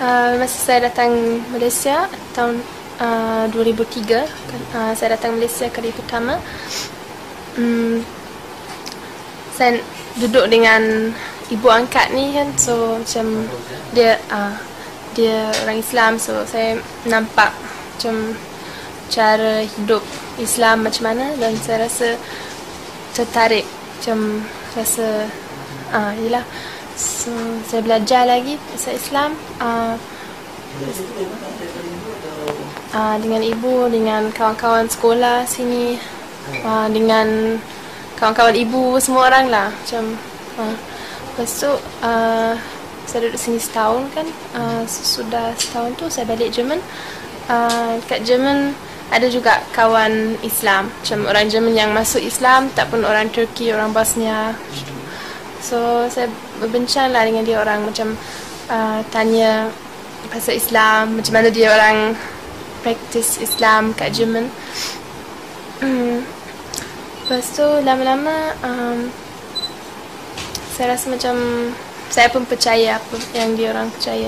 Masa saya datang Malaysia tahun 2003, saya datang Malaysia kali pertama. Saya duduk dengan ibu angkat ni kan, so macam dia orang Islam, so saya nampak macam cara hidup Islam macam mana, dan saya rasa tertarik, macam rasa yelah, so saya belajar lagi pasal Islam dengan ibu, dengan kawan-kawan sekolah sini, dengan kawan-kawan ibu, semua orang lah macam. Lepas tu saya duduk sini setahun kan. Sudah setahun tu saya balik Jerman. Kat Jerman ada juga kawan Islam, macam orang Jerman yang masuk Islam, tak pun orang Turki, orang Bosnia. So saya berbincang lah dengan dia orang, macam tanya pasal Islam, macam mana dia orang praktis Islam kat Jerman. Lepas tu lama-lama saya rasa macam saya pun percaya apa yang dia orang percaya.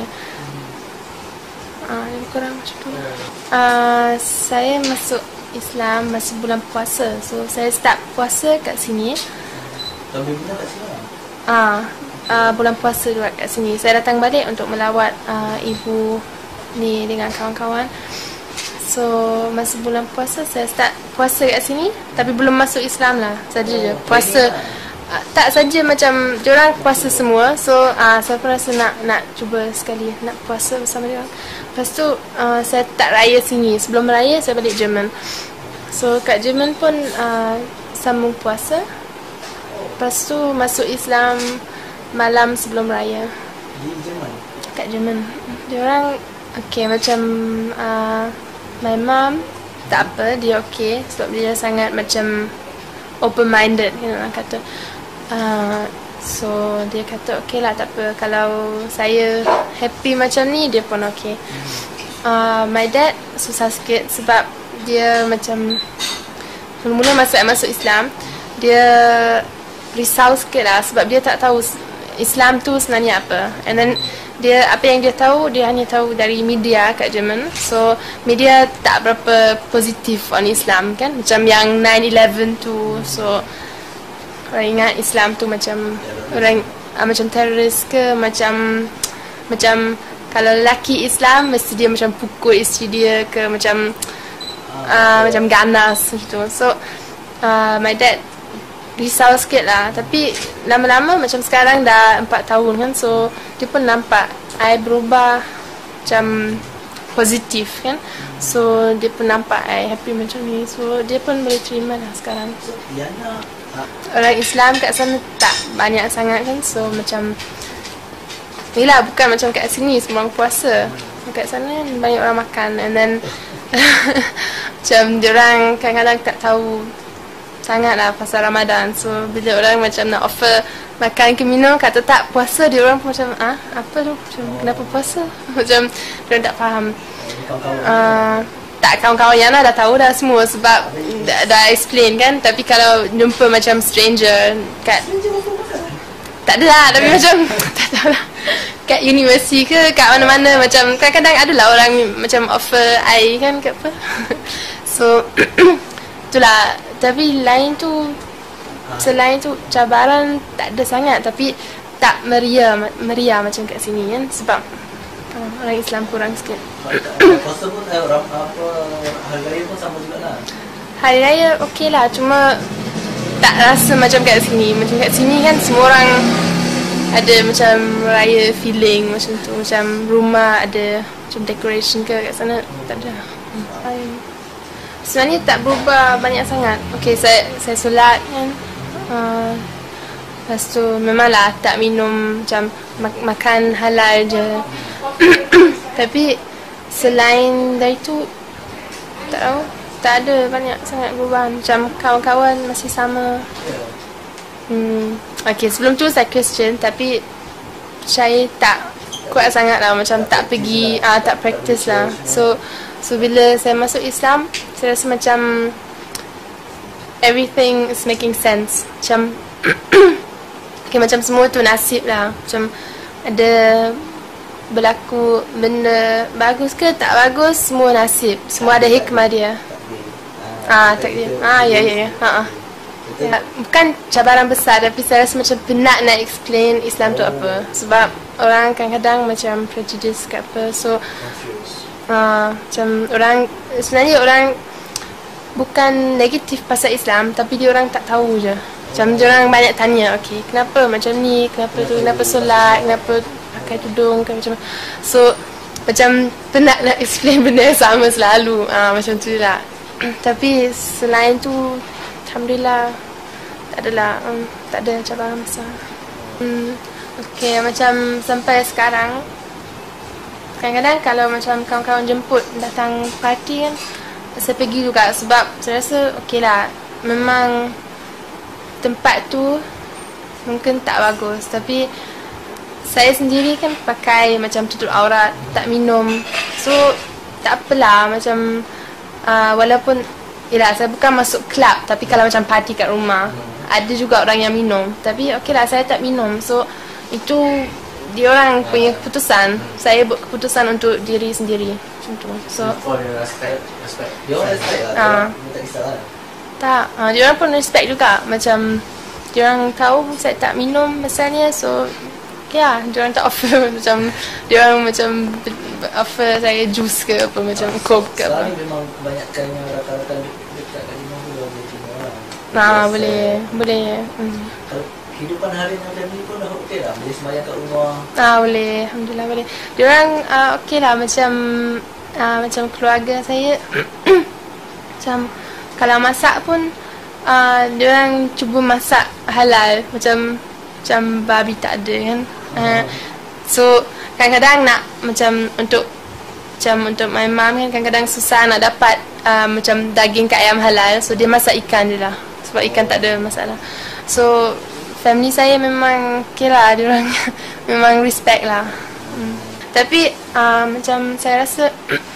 Lebih kurang macam tu. Saya masuk Islam masa bulan puasa, so saya start puasa kat sini. Tahun bila kat sini? Bulan puasa juga kat sini. Saya datang balik untuk melawat ibu ni dengan kawan-kawan. So masa bulan puasa saya start puasa kat sini, tapi belum masuk Islam lah, saja je puasa. Tak saja macam diorang puasa semua, so saya pun rasa nak cuba sekali nak puasa bersama diorang. Lepas tu saya tak raya sini, sebelum raya saya balik Jerman. So kat Jerman pun sambung puasa. Lepas tu masuk Islam malam sebelum raya. Di Jerman? Kat Jerman. Diorang okay, macam my mom tak apa, dia okay, sebab dia sangat macam open-minded, orang kata. So dia kata okay lah, tak apa, kalau saya happy macam ni, dia pun okay. My dad susah sikit sebab dia macam mula-mula masuk Islam, dia risau sikit lah, sebab dia tak tahu Islam tu sebenarnya apa. And then apa yang dia tahu, dia hanya tahu dari media kat Jerman. So media tak berapa positif on Islam kan, macam yang 9/11 tu. So orang ingat Islam tu macam orang macam teroris ke, macam kalau lelaki Islam mesti dia macam pukul isteri dia ke, macam macam ganas gitu. So my dad risau sikit lah. Tapi lama-lama macam sekarang dah 4 tahun kan, so dia pun nampak I berubah macam positif kan. So dia pun nampak I happy macam ni, so dia pun boleh terima lah sekarang. Orang Islam kat sana tak banyak sangat kan, so macam yelah, bukan macam kat sini semua orang puasa. Kat sana banyak orang makan, and then macam diorang kadang-kadang tak tahu sangat lah pasal Ramadan. So bila orang macam nak offer makan ke minum, kata tak puasa, dia orang pun macam apa tu, macam kenapa puasa, macam diorang tak faham. Tak, kawan-kawan yang dah tahu dah semua sebab dah explain kan. Tapi kalau jumpa macam stranger kat, tak ada lah, tapi macam tak tahu lah, kat universiti ke kat mana-mana, macam kadang-kadang adalah orang macam offer air kan kat apa. So itulah. Tapi selain tu cabaran tak ada sangat, tapi tak meriah macam kat sini kan, sebab orang Islam kurang sikit. Puasa pun hari raya pun sama juga lah. Hari raya okey lah, cuma tak rasa macam kat sini. Macam kat sini kan semua orang ada macam raya feeling macam tu, macam rumah ada macam decoration ke. Kat sana tak ada. Sebenarnya tak berubah banyak sangat. Okay, saya solat kan. Lepas tu memanglah tak minum, macam makan halal je. Tapi selain dari tu tak tahu, tak ada banyak sangat perubahan. Macam kawan-kawan masih sama. Okay, sebelum tu saya Christian, tapi saya tak kuat sangat lah, macam tak pergi, tak practice lah. So bila saya masuk Islam, saya rasa macam everything is making sense. Macam, okay, macam semua tu nasib lah. Macam ada berlaku benda bagus ke tak bagus, semua nasib, semua ada hikmah dia. Takdir. Ya. Bukan cabaran besar, tapi saya rasa macam penat nak explain Islam tu apa. Sebab orang kadang-kadang macam prejudice ke apa. So macam orang, sebenarnya orang bukan negatif pasal Islam, tapi dia orang tak tahu je. Macam dia orang banyak tanya, okay, kenapa macam ni, kenapa tu, kenapa solat, kenapa pakai tudung ke macam. So macam penat nak explain benda yang sama selalu. Macam tu lah. Tapi selain tu, alhamdulillah tak ada cabaran besar. Okay, macam sampai sekarang kadang-kadang kalau macam kawan-kawan jemput datang parti kan, saya pergi juga sebab saya rasa okey lah, memang tempat tu mungkin tak bagus, tapi saya sendiri kan pakai macam tutup aurat, tak minum, so tak apalah. Macam walaupun yelah, saya bukan masuk club, tapi kalau macam parti kat rumah ada juga orang yang minum, tapi okey lah, saya tak minum. So itu dia orang punya keputusan. Saya buat keputusan untuk diri sendiri macam tu. So dia respect. Dia orang respect lah. Dia tak kisah lah. Tak, dia orang pun respect juga. Macam dia orang tahu saya tak minum pasalnya, so ya, dia orang tak offer macam dia orang macam offer saya jus ke apa, macam coke ke apa. Sekarang ni memang kebanyakannya rakan-rakan dekat kat rumah tu dah boleh terima lah. Boleh. Kalau kehidupan harian macam ni pun dah okey lah, boleh sembahyang kat rumah. Boleh, alhamdulillah boleh. Dia orang okey lah, macam keluarga saya macam kalau masak pun dia orang cuba masak halal, macam babi tak ada kan. So kadang-kadang nak macam untuk my mum kan, kadang-kadang susah nak dapat macam daging kat ayam halal, so dia masak ikan je lah, sebab ikan tak ada masalah. So family saya memang okay lah, dia orang memang respect lah. Tapi macam saya rasa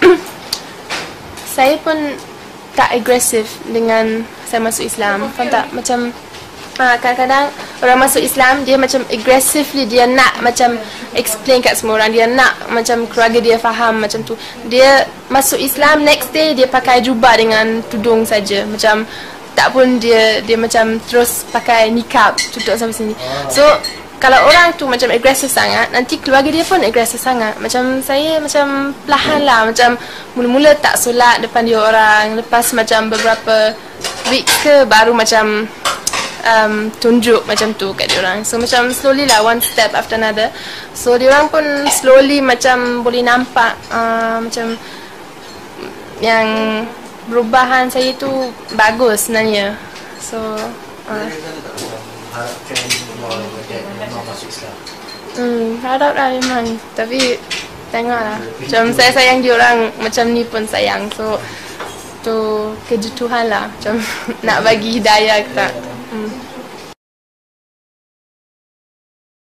saya pun tak agresif dengan saya masuk Islam. Faham tak? Macam kadang-kadang orang masuk Islam, dia macam aggressively, dia nak macam explain kat semua orang, dia nak macam keluarga dia faham macam tu. Dia masuk Islam, next day dia pakai jubah dengan tudung saja, macam tak pun dia macam terus pakai nikab tutup sampai sini. So kalau orang tu macam agresif sangat, nanti keluarga dia pun agresif sangat. Macam saya macam perlahan lah, macam mula-mula tak solat depan dia orang, lepas macam beberapa weeks ke baru macam tunjuk macam tu kat diorang. So macam slowly lah, one step after another. So diorang pun slowly macam boleh nampak macam yang perubahan saya tu bagus sebenarnya. So harapkan memang masuk Islam. Harap lah memang. Tapi tengoklah, macam saya sayang diorang, macam ni pun sayang. So tu kerja Tuhan lah, macam nak bagi hidayah ke tak.